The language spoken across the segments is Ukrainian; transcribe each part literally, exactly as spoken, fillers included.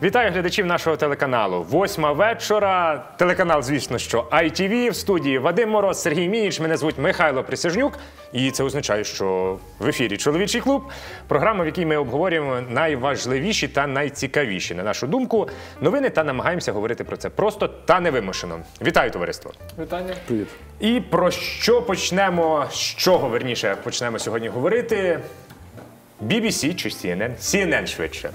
Вітаю глядачів нашого телеканалу. Восьма вечора. Телеканал, звісно, що ай ті ві. В студії Вадим Мороз, Сергій Мініч. Мене звуть Михайло Присяжнюк. І це означає, що в ефірі «Чоловічий клуб». Програма, в якій ми обговорюємо найважливіші та найцікавіші, на нашу думку, новини та намагаємося говорити про це просто та невимушено. Вітаю, товариство. Вітання. Привіт. І про що почнемо, з чого, верніше, почнемо сьогодні говорити? бі бі сі чи сі ен ен? сі ен ен швидше.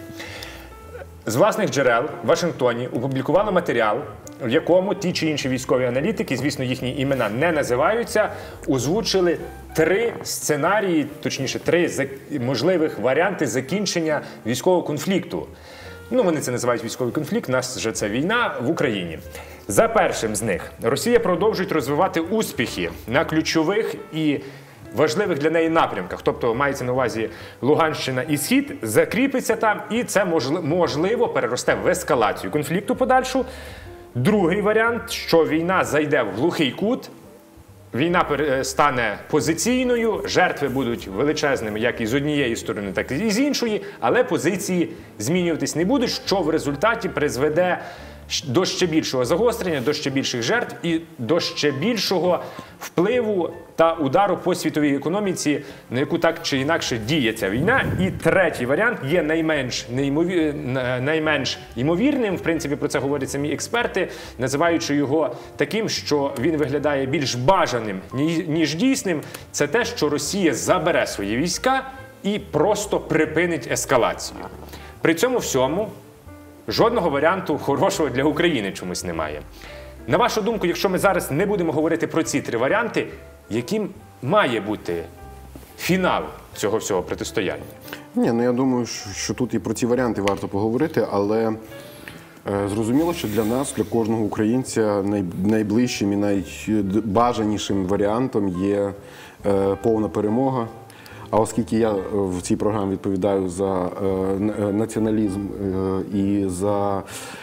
З власних джерел в Вашингтоні опублікували матеріал, в якому ті чи інші військові аналітики, звісно, їхні імена не називаються, озвучили три сценарії, точніше, три можливих варіанти закінчення військового конфлікту. Ну, вони це називають військовий конфлікт, у нас же це війна в Україні. За першим з них, Росія продовжує розвивати успіхи на ключових і важливих для неї напрямках, тобто мається на увазі Луганщина і Схід, закріпиться там, і це можливо переросте в ескалацію конфлікту подальшу. Другий варіант, що війна зайде в глухий кут, війна стане позиційною, жертви будуть величезними як і з однієї сторони, так і з іншої, але позиції змінюватись не будуть, що в результаті призведе до ще більшого загострення, до ще більших жертв і до ще більшого впливу та удару по світовій економіці, на яку так чи інакше діє ця війна. І третій варіант є найменш, неймовір... найменш ймовірним, в принципі, про це говорять самі експерти, називаючи його таким, що він виглядає більш бажаним, ніж дійсним. Це те, що Росія забере свої війська і просто припинить ескалацію. При цьому всьому жодного варіанту хорошого для України чомусь немає. На вашу думку, якщо ми зараз не будемо говорити про ці три варіанти, яким має бути фінал цього всього протистояння? Ні, ну я думаю, що, що тут і про ці варіанти варто поговорити, але е, зрозуміло, що для нас, для кожного українця най, найближчим і найбажанішим варіантом є е, повна перемога. А оскільки я в цій програмі відповідаю за е, націоналізм е, і за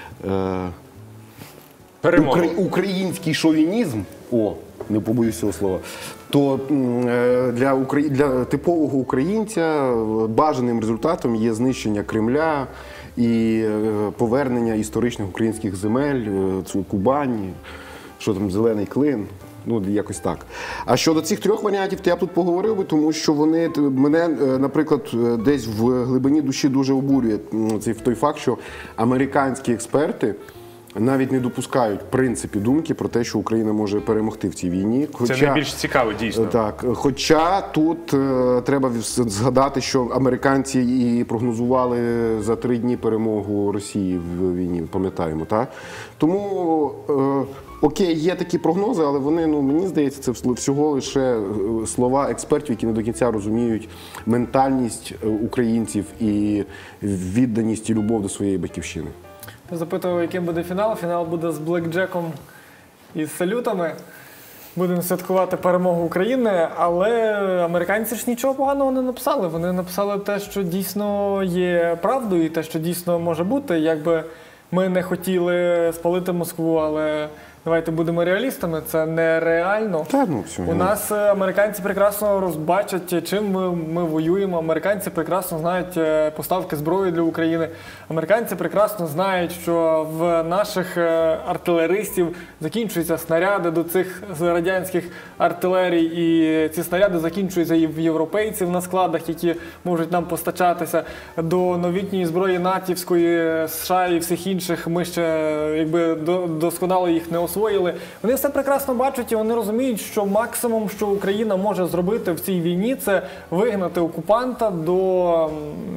е, укра, український шовінізм, о, не побоюсь цього слова, то е, для, укра... для типового українця бажаним результатом є знищення Кремля і е, повернення історичних українських земель, е, Кубань, що там, Зелений Клин. Ну, якось так. А щодо цих трьох варіантів, то я б тут поговорив би, тому що вони, мене, наприклад, десь в глибині душі дуже обурює цей той факт, що американські експерти навіть не допускають, в принципі, думки про те, що Україна може перемогти в цій війні. Хоча, це найбільш цікаво, дійсно. Так. Хоча тут е, треба згадати, що американці і прогнозували за три дні перемогу Росії в війні, пам'ятаємо, так? Тому, е, окей, є такі прогнози, але вони, ну, мені здається, це всього лише слова експертів, які не до кінця розуміють ментальність українців і відданість і любов до своєї батьківщини. Ти запитував, яким буде фінал. Фінал буде з блекджеком і з салютами. Будемо святкувати перемогу України, але американці ж нічого поганого не написали. Вони написали те, що дійсно є правдою і те, що дійсно може бути. Якби ми не хотіли спалити Москву, але давайте будемо реалістами, це нереально. Та, ну, все, У нас американці прекрасно розбачать, чим ми, ми воюємо. Американці прекрасно знають поставки зброї для України. Американці прекрасно знають, що в наших артилеристів закінчуються снаряди до цих радянських артилерій, і ці снаряди закінчуються і в європейців на складах, які можуть нам постачатися. До новітньої зброї натівської, США і всіх інших ми ще якби досконало їх не освоїли. Вони все прекрасно бачать і вони розуміють, що максимум, що Україна може зробити в цій війні, це вигнати окупанта до,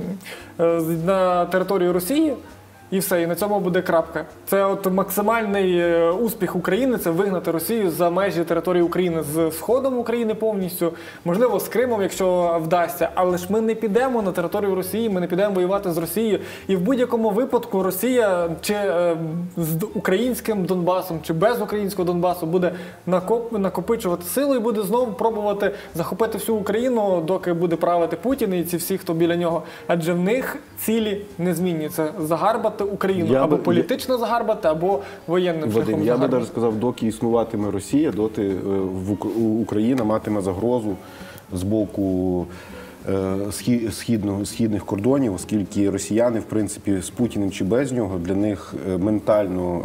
на територію Росії. І все, і на цьому буде крапка. Це от максимальний успіх України – це вигнати Росію за межі території України, з сходом України повністю, можливо, з Кримом, якщо вдасться. Але ж ми не підемо на територію Росії, ми не підемо воювати з Росією. І в будь-якому випадку Росія чи е, з українським Донбасом, чи без українського Донбасу буде накоп, накопичувати силу і буде знову пробувати захопити всю Україну, доки буде правити Путін і ці всі, хто біля нього. Адже в них цілі не змінюються. Загарбати Україну. Я або би, політично я... загарбати, або воєнним Вадим, шляхом я загарбати. би навіть сказав, доки існуватиме Росія, доти в Україна матиме загрозу з боку східного, східних кордонів, оскільки росіяни, в принципі, з Путіним чи без нього, для них ментально,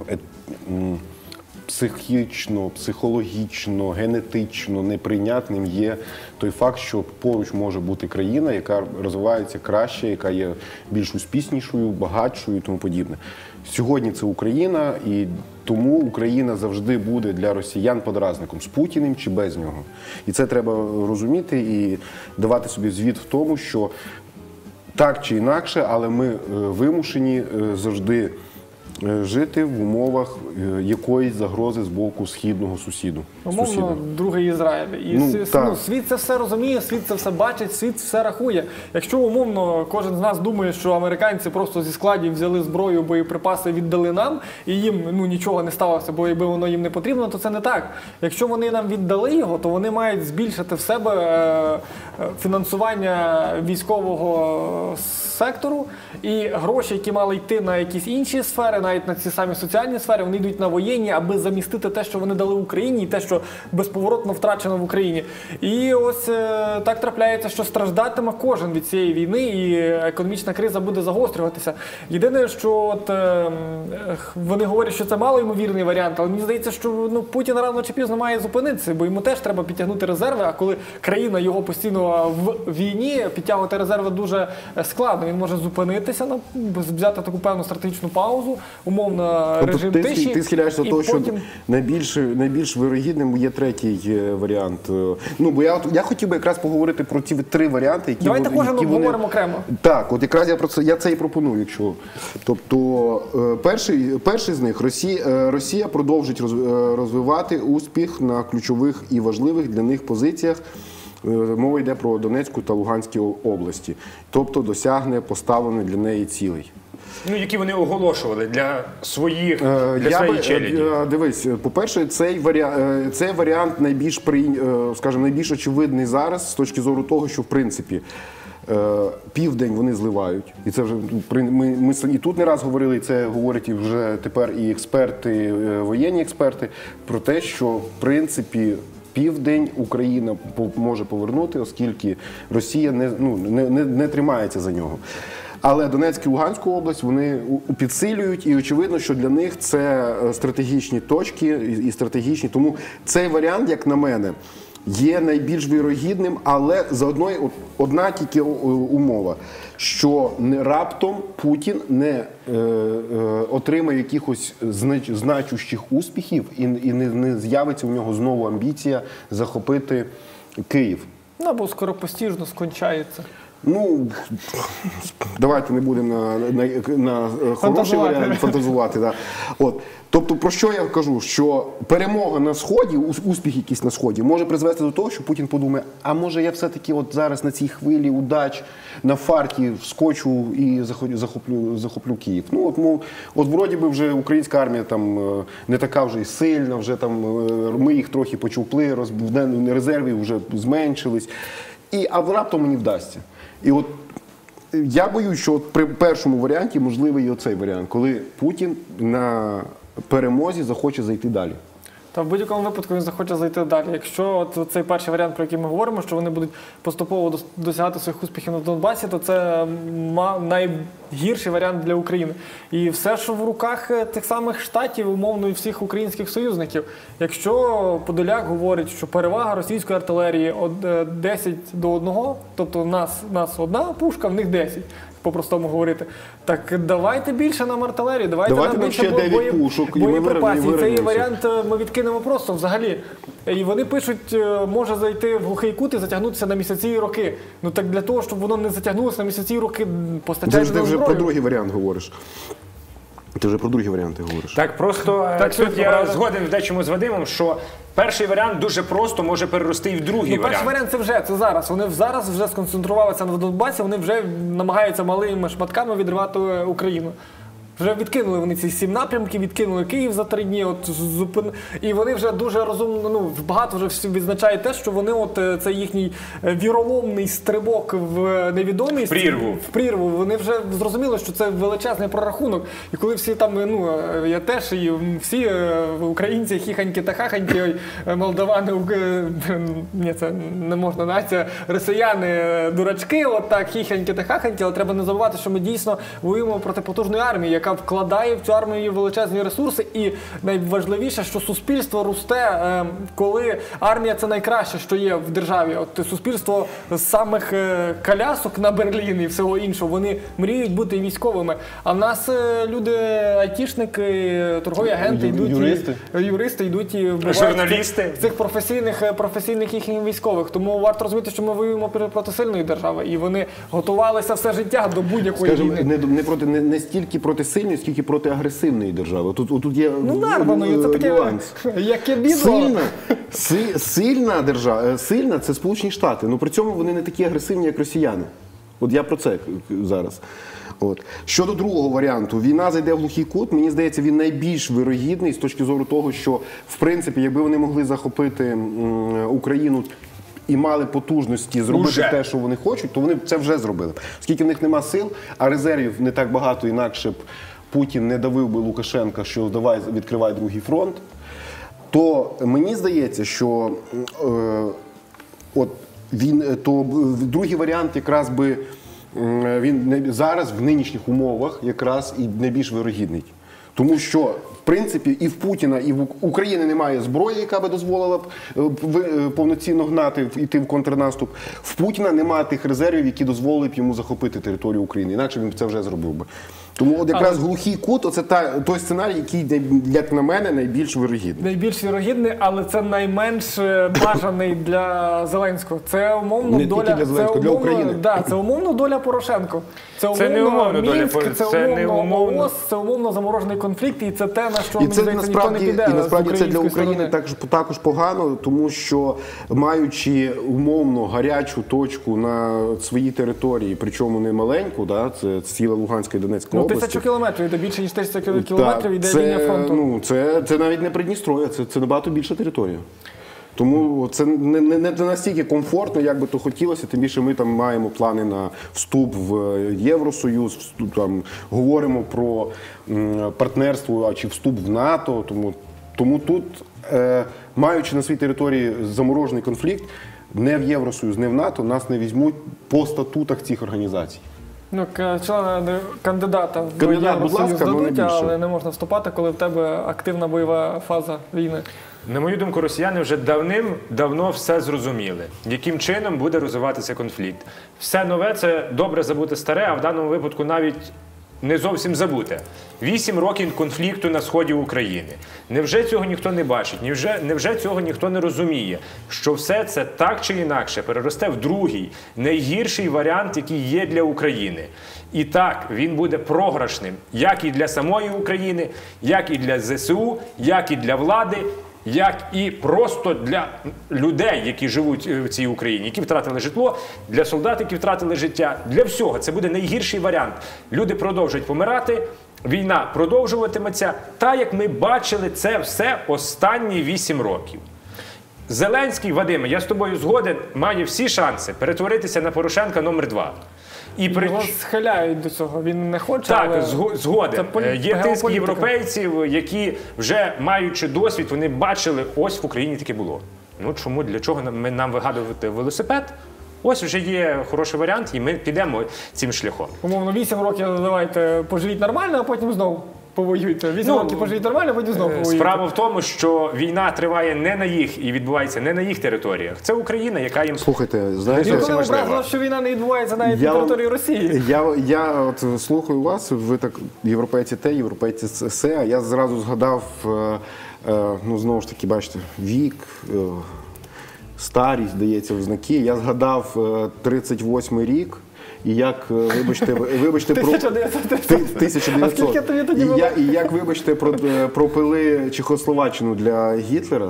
психічно, психологічно, генетично неприйнятним є той факт, що поруч може бути країна, яка розвивається краще, яка є більш успішнішою, багатшою і тому подібне. Сьогодні це Україна, і тому Україна завжди буде для росіян подразником, з Путіним чи без нього. І це треба розуміти і давати собі звіт в тому, що так чи інакше, але ми вимушені завжди жити в умовах якоїсь загрози з боку східного сусіду. Умовно, другий Ізраїль. І Ну, світ, так. ну, світ це все розуміє, світ це все бачить, світ все рахує. Якщо умовно кожен з нас думає, що американці просто зі складів взяли зброю, боєприпаси віддали нам, і їм ну, нічого не сталося, бо якби воно їм не потрібно, то це не так. Якщо вони нам віддали його, то вони мають збільшити в себе е, фінансування військового сектору, і гроші, які мали йти на якісь інші сфери, навіть на ці самі соціальні сфери, вони йдуть на воєнні, аби замістити те, що вони дали Україні, і те, що безповоротно втрачено в Україні. І ось е, так трапляється, що страждатиме кожен від цієї війни, і економічна криза буде загострюватися. Єдине, що от, е, вони говорять, що це малоймовірний варіант, але мені здається, що ну, Путін рано чи пізно має зупинитися, бо йому теж треба підтягнути резерви, а коли країна його постійно в війні, підтягувати резерви дуже складно. Він може зупинитися, ну, взяти таку певну стратегічну паузу, умовно Тобто режим ти, тиші. ти схиляєшся до і того, що потім... найбільш, найбільш вирогідним є третій е, варіант. Ну, бо я, от- я хотів би якраз поговорити про ті три варіанти, які, Давайте вони- кожен які вони... обговоримо окремо. Так, от якраз я про це, я це і пропоную, якщо. Тобто, е, перший, перший з них, Росія, е, Росія продовжить роз- е, розвивати успіх на ключових і важливих для них позиціях. Е, Мова йде про Донецьку та Луганські області. Тобто досягне поставлених для неї цілей. Ну, які вони оголошували для своїх, Е, для я своєї би, челяді. е, Дивись, по-перше, цей варіант, цей варіант найбільш прий- е, скажімо, найбільш очевидний зараз з точки зору того, що в принципі е, південь вони зливають, і це вже при- ми, ми і тут не раз говорили, і це говорять і вже тепер і експерти, е, воєнні експерти, про те, що в принципі. Південь Україна по- може повернути, оскільки Росія не, ну, не, не, не тримається за нього. Але Донецьку і Луганську область вони у- підсилюють, і очевидно, що для них це е, стратегічні точки і і стратегічні. Тому цей варіант, як на мене, є найбільш вірогідним, але заодно й от- одна тільки о- о, умова, що не раптом Путін не е, е, отримає якихось знач, значущих успіхів і, і не, не з'явиться у нього знову амбіція захопити Київ. Ну, або скоропостіжно скончається. Ну, давайте не будемо на, на, на хороший Фантазувати. варіант фантазувати. Да. От. Тобто, про що я кажу? Що перемога на Сході, ус- успіх якийсь на Сході, може призвести до того, що Путін подумає, а може я все-таки от зараз на цій хвилі удач, на фарті вскочу і захоплю, захоплю, захоплю Київ. Ну, от, ну, от вроді би вже українська армія там е, не така вже й сильна, вже там е, ми їх трохи почупли, роз, резерви вже зменшились. І, а раптом мені вдасться. І от я боюсь, що от при першому варіанті можливий і оцей варіант, коли Путін на перемозі захоче зайти далі. Та в будь-якому випадку він захоче зайти далі. Якщо от цей перший варіант, про який ми говоримо, що вони будуть поступово дос- досягати своїх успіхів на Донбасі, то це ма- найгірший варіант для України. І все ж в руках е, тих самих штатів, умовно, і всіх українських союзників. Якщо Подоляк говорить, що перевага російської артилерії од- е, десять до одного, тобто в нас, в нас одна пушка, в них десять. По-простому говорити. Так давайте більше нам артилерії, давайте, Давайте нам нам більше ще бо- дев'ять бої- пушок, і ми боєприпасів. вирівняємо- І цей вирівняємося. варіант е, ми відкинемо просто взагалі. І вони пишуть, е, може зайти в глухий кут і затягнутися на місяці і роки. Ну так для того, щоб воно не затягнулося на місяці і роки, Ти постачайте ж ти нам вже про зброю. другий варіант говориш. Ти вже про другі варіанти говориш. Так, просто е, Так, тут швидко, я правда? згоден в дечому з Вадимом, що перший варіант дуже просто може перерости і в другий Ну, перший варіант. варіант це вже, це зараз. Вони зараз вже сконцентрувалися на Донбасі, вони вже намагаються малими шматками відривати е, Україну. Вже відкинули вони ці сім напрямків, відкинули Київ за три дні, от зупин... і вони вже дуже розумно, ну, багато вже всі відзначає те, що вони, от е, це їхній е, віроломний стрибок в невідомість, В прірву. в прірву, вони вже зрозуміли, що це величезний прорахунок. І коли всі там, ну, е, я теж, і всі е, українці, хіханьки та хаханьки, ой, е, молдавани, е, ні, це не можна, нація, росіяни, е, дурачки, от так, хіханьки та хаханьки, але треба не забувати, що ми дійсно воюємо проти потужної армії, яка вкладає в цю армію величезні ресурси, і найважливіше, що суспільство росте, е, коли армія – це найкраще, що є в державі. От суспільство з самих е, колясок на Берлін і всього іншого, вони мріють бути військовими. А в нас е, люди, айтішники, торгові агенти, Ю- йдуть, юристи. І, юристи йдуть і вбивають Журналісти. цих, цих професійних, е, професійних їхніх військових. Тому варто розуміти, що ми воюємо пр- проти сильної держави, і вони готувалися все життя до будь-якої Скажімо, війни. не, не, проти, не, не стільки проти сильної, скільки проти агресивної держави. Тут, тут є Ну, нарваної, це таке, нюанс. яке бідло. Сильна, си- сильна держава, сильна – це Сполучені Штати. Ну при цьому вони не такі агресивні, як росіяни. От я про це зараз. От. Щодо другого варіанту, війна зайде в глухий кут, мені здається, він найбільш вирогідний з точки зору того, що, в принципі, якби вони могли захопити м, Україну і мали потужності зробити Уже. те, що вони хочуть, то вони б це вже зробили. Оскільки в них нема сил, а резервів не так багато, інакше б Путін не давив би Лукашенка, що давай відкривай другий фронт, то мені здається, що е, от він, то б- другий варіант якраз би м, він не- зараз в нинішніх умовах якраз і найбільш вирогідний. Тому що, в принципі, і в Путіна, і в Ук- України немає зброї, яка би дозволила б е, ви- е, повноцінно гнати, в- йти в контрнаступ. В Путіна немає тих резервів, які дозволили б йому захопити територію України. Інакше він б це вже зробив би. Тому от якраз глухий кут – оце та, той сценарій, який, як на мене, найбільш вирогідний. Найбільш вірогідний, але це найменш е, бажаний для Зеленського. Це умовно Не тільки доля для Зеленського, це для умовно, України. Да, це умовно доля Порошенко. Це умовно, Це не умовно доля Мінськ, Поро- це, це не умовно умовно. ООС, це умовно заморожений конфлікт, і це те, на що І мені це здається, ніхто не насправді, піде. і з насправді це для української України сторони. також, також погано, тому що маючи умовно гарячу точку на своїй території, причому не маленьку, да, це ціла Луганська і Донецька Ну, області. тисячу кілометрів, це більше ніж тисяча кілометрів Так, йде це, лінія фронту. Ну, це, це навіть не Придністров'я, це, це набагато більша територія. Тому це не, не, не настільки комфортно, як би то хотілося, тим більше ми там маємо плани на вступ в Євросоюз, вступ, там, говоримо про м, партнерство а чи вступ в НАТО. Тому, тому тут, е, маючи на своїй території заморожений конфлікт, не в Євросоюз, не в НАТО, нас не візьмуть по статутах цих організацій. Ну, к- члена кандидата в Кандидат, будь Євросоюз ласка, але не дадуть, більше. але не можна вступати, коли в тебе активна бойова фаза війни. На мою думку, росіяни вже давним-давно все зрозуміли, яким чином буде розвиватися конфлікт. Все нове – це добре забути старе, а в даному випадку навіть не зовсім забуте. Вісім років конфлікту на сході України. Невже цього ніхто не бачить? Невже, невже цього ніхто не розуміє? Що все це так чи інакше переросте в другий, найгірший варіант, який є для України. І так, він буде програшним, як і для самої України, як і для зе се у, як і для влади, як і просто для людей, які живуть в цій Україні, які втратили житло, для солдат, які втратили життя, для всього. Це буде найгірший варіант. Люди продовжують помирати, війна продовжуватиметься, так, як ми бачили це все останні вісім років. Зеленський, Вадиме, я з тобою згоден, має всі шанси перетворитися на Порошенка номер два. І при... Його схиляють до цього, він не хоче, Так, але... зго- згоден. Це полі- Е, Є тиск геополітика. європейців, які вже маючи досвід, вони бачили, ось в Україні таке було. Ну чому, для чого нам, ми- нам вигадувати велосипед? Ось вже є хороший варіант, і ми підемо цим шляхом. Умовно, вісім років давайте поживіть нормально, а потім знову повоюйте. Вісім Ну, років поживіть нормально, а потім знову Е, повоюйте. Справа в тому, що війна триває не на їх і відбувається не на їх територіях. Це Україна, яка їм... Слухайте, знаєте, Ніколи не можливо. образило, що війна не відбувається навіть Я на вам- території Росії. Я, я от слухаю вас, ви так європейці те, європейці се, а я зразу згадав, е, е, ну знову ж таки, бачите, вік, е, старість, здається, в знаки. Я згадав е, тридцять восьмий рік. І як, е, вибачте, вибачте про тисяча дев'ятсот Ти- тисяча дев'ятсот. А скільки тобі тоді І, було? я, і як, вибачте, про, е, пропили Чехословаччину для Гітлера,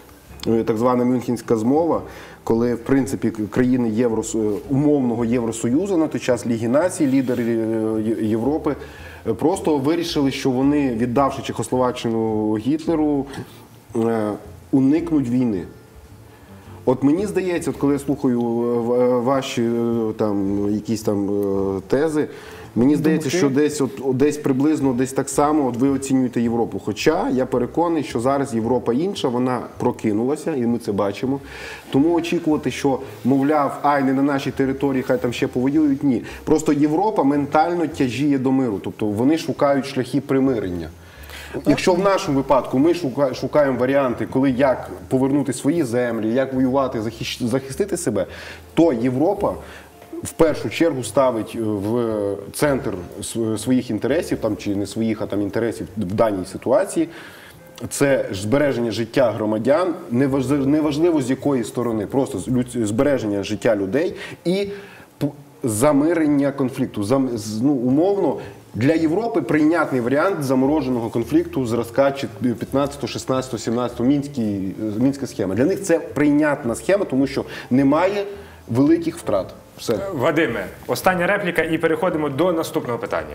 е, так звана Мюнхенська змова, коли, в принципі, країни Єврос... умовного Євросоюзу, на той час Ліги націй, лідери е, Європи, просто вирішили, що вони, віддавши Чехословаччину Гітлеру, е, уникнуть війни. От мені здається, от коли я слухаю е, ваші е, там, якісь там е, тези, мені здається, що десь, от, от, десь приблизно десь так само от ви оцінюєте Європу. Хоча я переконаний, що зараз Європа інша, вона прокинулася, і ми це бачимо. Тому очікувати, що, мовляв, ай, не на нашій території, хай там ще повоюють, ні. Просто Європа ментально тяжіє до миру, тобто вони шукають шляхи примирення. Якщо в нашому випадку ми шукаємо варіанти, коли як повернути свої землі, як воювати, захистити себе, то Європа в першу чергу ставить в центр своїх інтересів, там, чи не своїх, а там інтересів в даній ситуації, це збереження життя громадян, неважливо з якої сторони, просто збереження життя людей і замирення конфлікту. Ну, умовно, для Європи прийнятний варіант замороженого конфлікту зразка п'ятнадцятого, шістнадцятого, сімнадцятого, мінська схема. Для них це прийнятна схема, тому що немає великих втрат. Все. Вадиме, остання репліка і переходимо до наступного питання.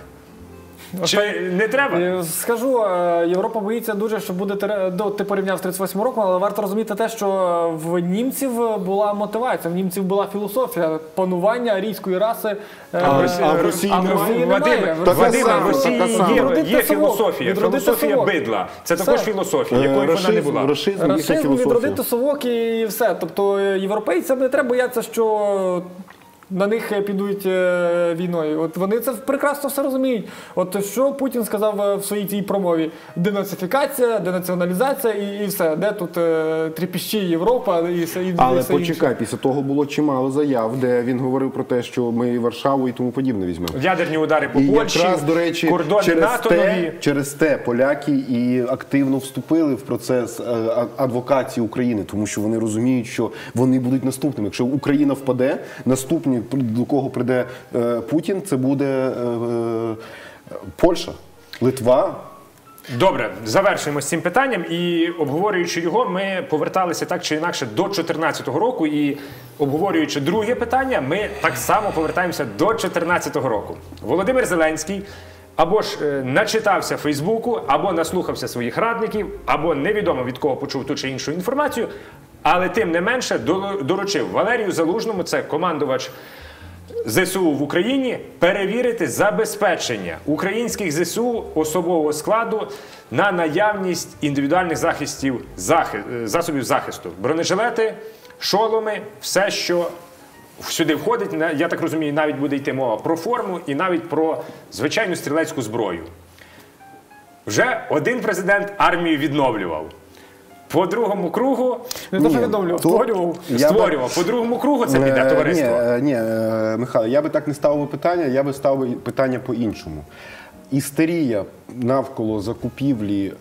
Чи не треба? Скажу, Європа боїться дуже, що буде, ти порівняв з тридцять восьмим роком, але варто розуміти те, що в німців була мотивація, в німців була філософія панування арійської раси. А в Росії немає? Вадиме, Вадиме, в Росії є, є філософія, філософія бидла. Це також філософія, якої вона не була. Расизм, відродити совок і все. Тобто європейцям не треба боятися, що на них підуть війною. От вони це прекрасно все розуміють. От що Путін сказав в своїй цій промові? Денацифікація, денаціоналізація і, і все. Де тут е, тріпіщі Європа і все, і Але все почекай, інше. після того було чимало заяв, де він говорив про те, що ми Варшаву і тому подібне візьмемо. Ядерні удари по І Польщі, якраз, до речі, кордони через НАТО те, нові. через те поляки і активно вступили в процес е, адвокації України, тому що вони розуміють, що вони будуть наступними. Якщо Україна впаде, наступні, до кого прийде е, Путін, це буде е, е, Польща, Литва. Добре, завершуємо з цим питанням і, обговорюючи його, ми поверталися так чи інакше до дві тисячі чотирнадцятого року і, обговорюючи друге питання, ми так само повертаємося до дві тисячі чотирнадцятого року. Володимир Зеленський або ж е, начитався Фейсбуку, або наслухався своїх радників, або невідомо від кого почув ту чи іншу інформацію, але тим не менше доручив Валерію Залужному, це командувач ЗСУ в Україні, перевірити забезпечення українських ЗСУ особового складу на наявність індивідуальних захистів, захи, засобів захисту. Бронежилети, шоломи, все, що сюди входить, я так розумію, навіть буде йти мова про форму і навіть про звичайну стрілецьку зброю. Вже один президент армію відновлював. По другому кругу не то, що відновлював, створював. Створював. По другому кругу це піде товариство. Ні, ні, Михайло, я би так не ставив питання, я би ставив питання по-іншому. Істерія навколо закупівлі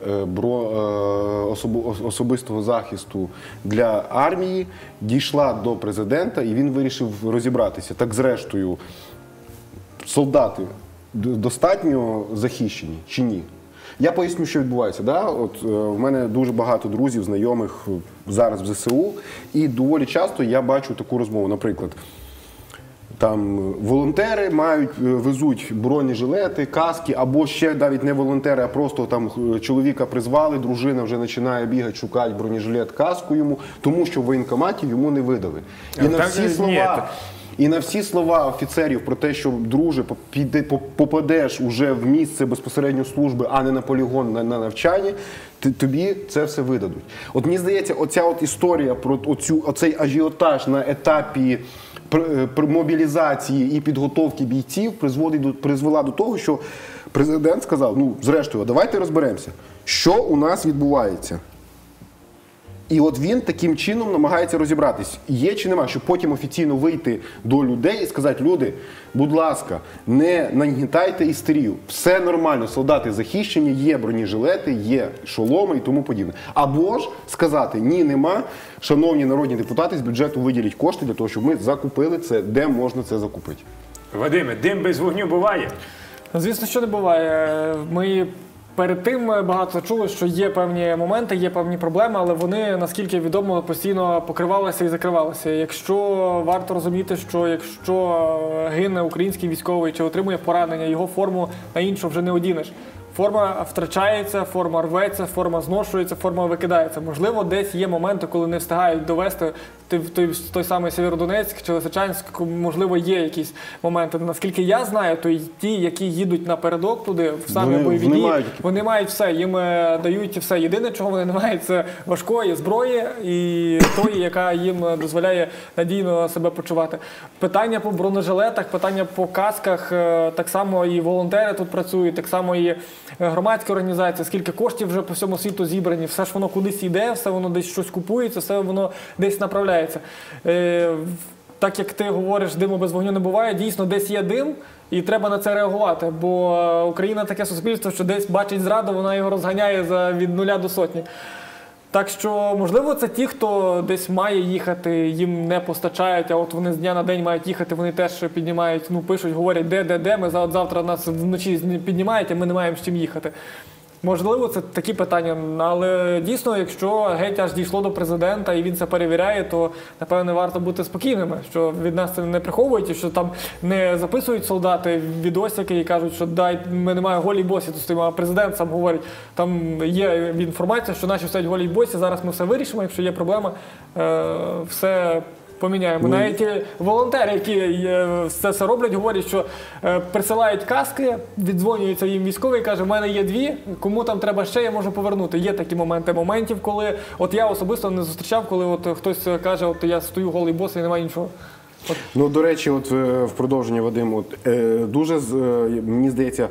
особистого захисту для армії дійшла до президента, і він вирішив розібратися. Так, зрештою, солдати достатньо захищені чи ні? Я поясню, що відбувається. Да? От, е, в мене дуже багато друзів, знайомих зараз в ЗСУ, і доволі часто я бачу таку розмову. Наприклад, там волонтери мають, везуть бронежилети, каски, або ще навіть не волонтери, а просто там чоловіка призвали, дружина вже починає бігати, шукати бронежилет, каску йому, тому що в воєнкоматі йому не видали. І на всі слова... І на всі слова офіцерів про те, що, друже, попадеш уже в місце безпосередньо служби, а не на полігон, на, на навчання, тобі це все видадуть. От мені здається, оця от історія про оцю, оцей ажіотаж на етапі мобілізації і підготовки бійців призводить до, призвела до того, що президент сказав, ну, зрештою, давайте розберемося, що у нас відбувається. І от він таким чином намагається розібратись, є чи нема, щоб потім офіційно вийти до людей і сказати, люди, будь ласка, не нагнітайте істерію, все нормально, солдати захищені, є бронежилети, є шоломи і тому подібне. Або ж сказати, ні, нема, шановні народні депутати, з бюджету виділіть кошти для того, щоб ми закупили це, де можна це закупити. Вадиме, дим без вогню буває? Звісно, що не буває. Ми Перед тим багато чули, що є певні моменти, є певні проблеми, але вони, наскільки відомо, постійно покривалися і закривалися. Якщо варто розуміти, що якщо гине український військовий чи отримує поранення, його форму на іншу вже не одінеш. Форма втрачається, форма рветься, форма зношується, форма викидається. Можливо, десь є моменти, коли не встигають довести в той, той самий Сєвєродонецьк чи Лисичанськ, можливо, є якісь моменти. Наскільки я знаю, то й ті, які їдуть напередок туди, в самі Вони- бойові вони дії, мають- вони мають все, їм е, дають все. Єдине, чого вони не мають, це важкої зброї і тої, яка їм дозволяє надійно себе почувати. Питання по бронежилетах, питання по касках, е, так само і волонтери тут працюють, так само і громадські організації, скільки коштів вже по всьому світу зібрані, все ж воно кудись йде, все воно десь щось купується, все воно десь направляється. Е, Так як ти говориш, диму без вогню не буває, дійсно десь є дим, і треба на це реагувати, бо Україна таке суспільство, що десь бачить зраду, вона його розганяє за від нуля до сотні. Так що, можливо, це ті, хто десь має їхати, їм не постачають, а от вони з дня на день мають їхати, вони теж піднімають, ну, пишуть, говорять, де, де, де, ми за- от завтра нас вночі піднімають, а ми не маємо з чим їхати. Можливо, це такі питання, але дійсно, якщо геть аж дійшло до президента і він це перевіряє, то, напевне, варто бути спокійними, що від нас це не приховують, і що там не записують солдати відосики і кажуть, що дай, ми не маємо голі босі, тут стоїмо, а президент сам говорить, там є інформація, що наші стоять голі босі, зараз ми все вирішимо, якщо є проблема, е, все поміняємо. Ну, Навіть е, волонтери, які е, це все роблять, говорять, що е, присилають каски, віддзвонюється їм військовий і каже, в мене є дві, кому там треба ще, я можу повернути. Є такі моменти, моментів, коли, от я особисто не зустрічав, коли от хтось каже, от я стою голий бос і немає нічого. От. Ну, до речі, от е, в продовження, Вадим, от, е, дуже, з- е, мені здається,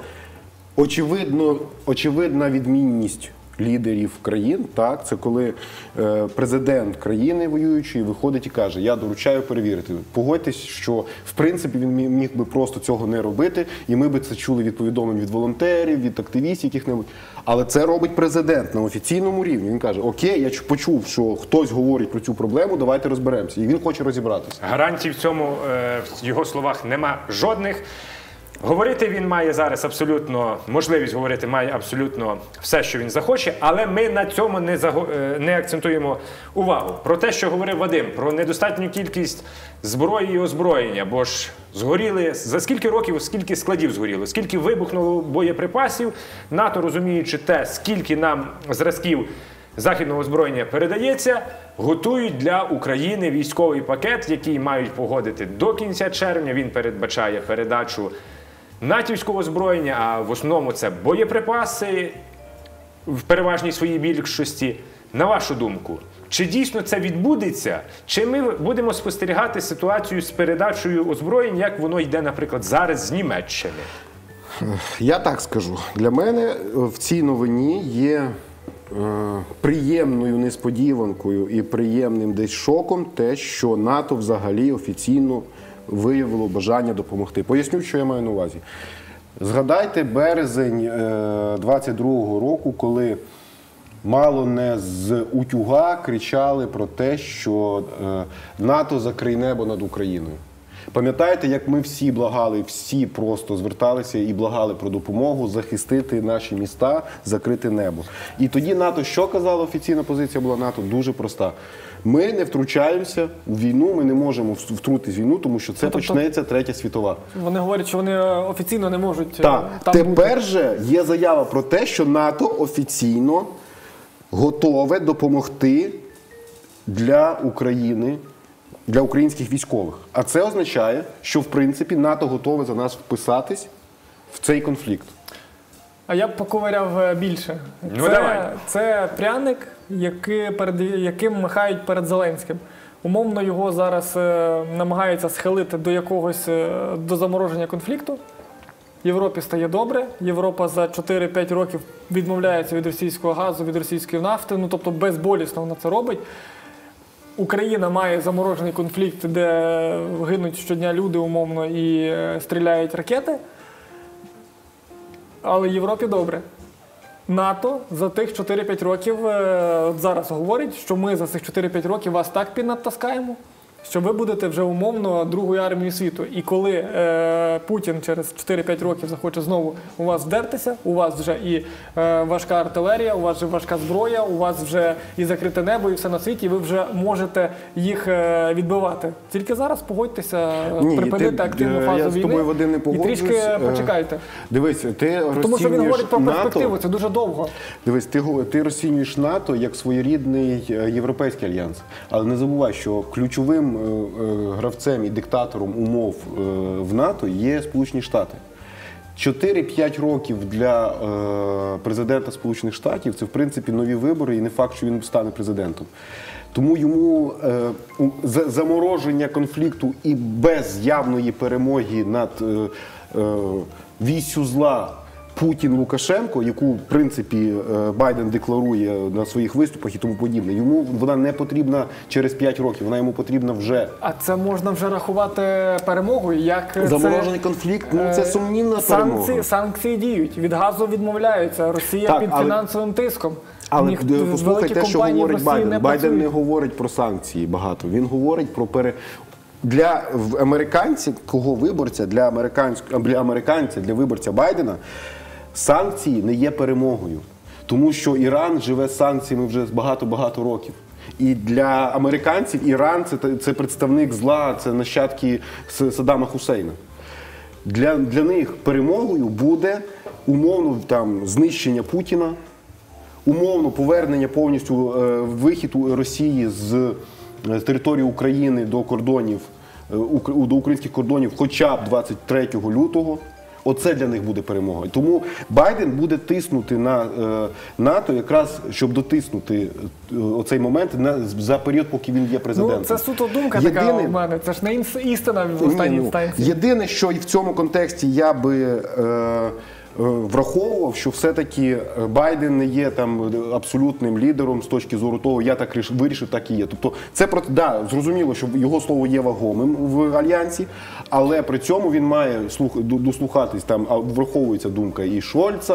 очевидно, очевидна відмінність лідерів країн, так, це коли е, президент країни воюючої виходить і каже, я доручаю перевірити. Погодьтесь, що в принципі він мі- міг би просто цього не робити, і ми би це чули від повідомлень від волонтерів, від активістів яких-небудь. Але це робить президент на офіційному рівні. Він каже, окей, я ч- почув, що хтось говорить про цю проблему, давайте розберемося. І він хоче розібратися. Гарантій в цьому, е, в його словах, нема жодних. Говорити він має зараз абсолютно, можливість говорити має абсолютно все, що він захоче, але ми на цьому не, заго- е, не акцентуємо увагу. Про те, що говорив Вадим, про недостатню кількість зброї і озброєння, бо ж згоріли, за скільки років, скільки складів згоріло, скільки вибухнуло боєприпасів, НАТО, розуміючи те, скільки нам зразків західного озброєння передається, готують для України військовий пакет, який мають погодити до кінця червня. Він передбачає передачу натівського озброєння, а в основному це боєприпаси в переважній своїй більшості. На вашу думку, чи дійсно це відбудеться, чи ми будемо спостерігати ситуацію з передачею озброєнь, як воно йде, наприклад, зараз з Німеччини? Я так скажу. Для мене в цій новині є е, приємною несподіванкою і приємним десь шоком те, що НАТО взагалі офіційно виявило бажання допомогти. Поясню, що я маю на увазі. Згадайте березень е, двадцять другого року, коли мало не з утюга кричали про те, що е, НАТО закриє небо над Україною. Пам'ятаєте, як ми всі благали, всі просто зверталися і благали про допомогу захистити наші міста, закрити небо. І тоді НАТО, що казала офіційна позиція була НАТО? Дуже проста. Ми не втручаємося в війну, ми не можемо втрутитись в війну, тому що це Ну, тобто- почнеться Третя світова. Вони говорять, що вони офіційно не можуть е, Так, там тепер бути. же є заява про те, що НАТО офіційно готове допомогти для України, для українських військових. А це означає, що в принципі НАТО готове за нас вписатись в цей конфлікт. А я б поковиряв е, більше. Ну, це, давай. це пряник, який перед, яким махають перед Зеленським. Умовно його зараз е, намагаються схилити до якогось е, до замороження конфлікту. Європі стає добре. Європа за чотири-п'ять років відмовляється від російського газу, від російської нафти. Ну тобто безболісно вона це робить. Україна має заморожений конфлікт, де гинуть щодня люди умовно і е, стріляють ракети. Але Європі добре. НАТО за тих чотири-п'ять років е, от зараз говорить, що ми за цих чотири-п'ять років вас так піднатаскаємо, що ви будете вже умовно другою армією світу. І коли е, Путін через чотири-п'ять років захоче знову у вас вдертися, у вас вже і е, важка артилерія, у вас вже важка зброя, у вас вже і закрите небо, і все на світі, і ви вже можете їх е, відбивати. Тільки зараз погодьтеся, Ні, припинити ти, активну е, фазу я з війни тобою, Вадим, не і погоджуюсь. трішки Е, почекайте. Дивись, ти Тому що він говорить про НАТО, перспективу, це дуже довго. Дивись, ти, го- ти розцінюєш НАТО як своєрідний е, європейський альянс. Але не забувай, що ключовим е, е, гравцем і диктатором умов е, в НАТО є Сполучені Штати. чотири-п'ять років для е, президента Сполучених Штатів – це, в принципі, нові вибори і не факт, що він стане президентом. Тому йому е, у- за- замороження конфлікту і без явної перемоги над е, е, віссю зла Путін-Лукашенко, яку, в принципі, е, Байден декларує на своїх виступах і тому подібне, йому вона не потрібна через п'ять років, вона йому потрібна вже. А це можна вже рахувати перемогою, як Заморожений це, конфлікт, ну це е, сумнівна санкції, перемога. санкції діють, від газу відмовляються, Росія Так, під але- фінансовим тиском. Але Ніх- де- послухай великі те, що компанії в говорить Росії Байден. не Байден не працюють. говорить про санкції багато. Він говорить про пере... Для в- американців, кого виборця, для американського для американця, для виборця Байдена, санкції не є перемогою. Тому що Іран живе з санкціями вже багато-багато років. І для американців Іран це, це представник зла, це нащадки С- Саддама Хусейна. Для, для них перемогою буде умовно там знищення Путіна, умовно повернення повністю е, вихід у Росії з, е, з території України до кордонів, е, укр- до українських кордонів хоча б двадцять третього лютого. Оце для них буде перемогою. Тому Байден буде тиснути на е, НАТО якраз, щоб дотиснути е, оцей момент на, за період, поки він є президентом. Ну, це суто думка така Єдине- у мене, це ж не інс- істина в Ні, останній ну, інстанції. Єдине, що і в цьому контексті я би е, е, враховував, що все-таки Байден не є там абсолютним лідером з точки зору того, я так ріш- вирішив, так і є. Тобто це про да, зрозуміло, що його слово є вагомим в альянсі, але при цьому він має слух до- дослухатись там, а враховується думка і Шольца.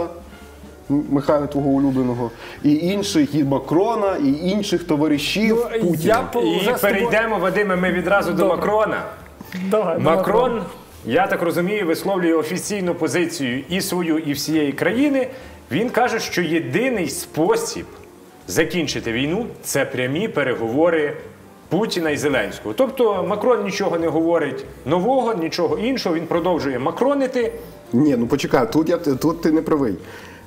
Михайла, твого улюбленого, і інших, і Макрона, і інших товаришів Ну, Путіна. я б І вже з тобою- перейдемо, Вадиме, ми відразу до Добре. Макрона. Давай, Макрон, я так розумію, висловлює офіційну позицію і свою, і всієї країни. Він каже, що єдиний спосіб закінчити війну – це прямі переговори Путіна і Зеленського. Тобто Макрон нічого не говорить нового, нічого іншого, він продовжує макронити. Ні, ну почекай, тут, я, тут ти не правий.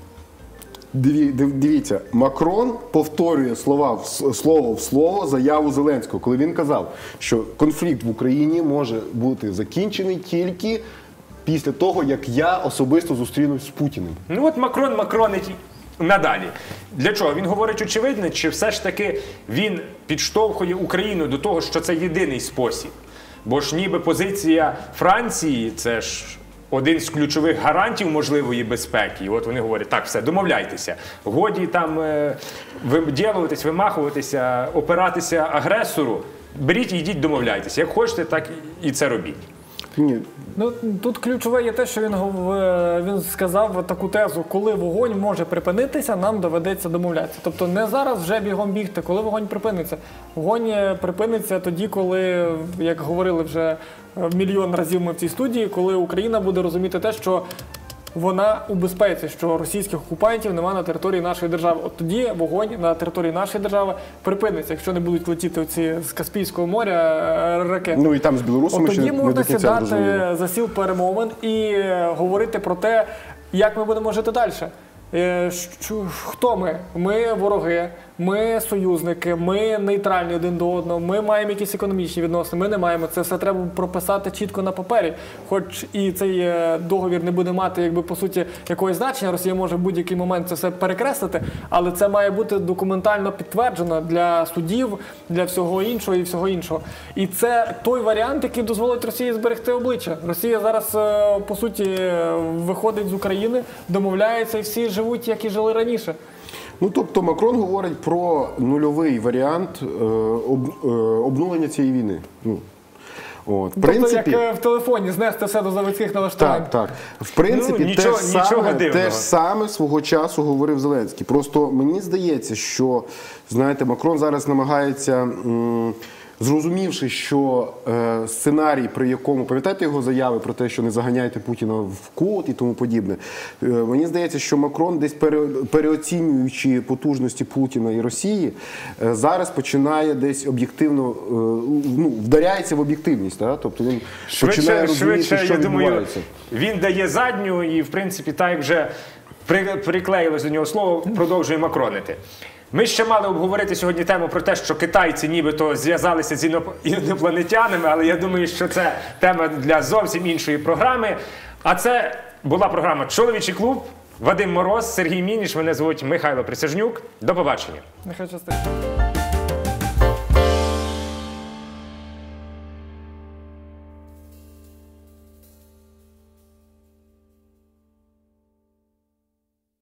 Диві, див- дивіться, Макрон повторює слова в с- слово в слово заяву Зеленського, коли він казав, що конфлікт в Україні може бути закінчений тільки після того, як я особисто зустрінусь з Путіним. Ну от Макрон макронить надалі. Для чого? Він говорить очевидне, чи все ж таки він підштовхує Україну до того, що це єдиний спосіб? Бо ж ніби позиція Франції – це ж один з ключових гарантів можливої безпеки. І от вони говорять, так, все, домовляйтеся. Годі там е, виділуватись, вимахуватися, опиратися агресору. Беріть і йдіть, домовляйтеся. Як хочете, так і це робіть. Ні, Ну, тут ключове є те, що він, гов- він сказав таку тезу, коли вогонь може припинитися, нам доведеться домовлятися. Тобто не зараз вже бігом бігти, коли вогонь припиниться. Вогонь припиниться тоді, коли, як говорили вже мільйон разів ми в цій студії, коли Україна буде розуміти те, що вона у безпеці, що російських окупантів немає на території нашої держави. От тоді вогонь на території нашої держави припиниться, якщо не будуть летіти оці з Каспійського моря е, ракети. ну і там з Білорусами От ще тоді не можна до кінця зрозуміло. сідати за стіл перемовин і е, говорити про те, як ми будемо жити далі. Е, що- Хто ми? Ми вороги, ми союзники, ми нейтральні один до одного, ми маємо якісь економічні відносини, ми не маємо. Це все треба прописати чітко на папері. Хоч і цей е, договір не буде мати, якби по суті, якогось значення, Росія може в будь-який момент це все перекреслити, але це має бути документально підтверджено для судів, для всього іншого і всього іншого. І це той варіант, який дозволить Росії зберегти обличчя. Росія зараз, е, по суті, е, виходить з України, домовляється і всі живуть, як і жили раніше. Ну, тобто Макрон говорить про нульовий варіант е, об, е, обнулення цієї війни. Ну, от. В Тобто, принципі, як е, в телефоні, знести все до заводських налаштувань. так, так. В принципі, Ну, нічого- те, ж нічого саме, дивного. те ж саме свого часу говорив Зеленський. Просто мені здається, що, знаєте, Макрон зараз намагається м, зрозумівши, що е, сценарій, при якому, пам'ятаєте його заяви про те, що не заганяйте Путіна в кут і тому подібне, е, мені здається, що Макрон, десь пере, переоцінюючи потужності Путіна і Росії, е, зараз починає десь об'єктивно, е, ну, вдаряється в об'єктивність. Да? Тобто він починає розуміти, швидше, що я думаю, відбувається. він дає задню і, в принципі, так як вже при, приклеїлось до нього слово, продовжує макронити. Ми ще мали обговорити сьогодні тему про те, що китайці нібито зв'язалися з іноп- інопланетянами, але я думаю, що це тема для зовсім іншої програми. А це була програма «Чоловічий клуб». Вадим Мороз, Сергій Мініш, мене звуть Михайло Присяжнюк. До побачення. Нехай щастить.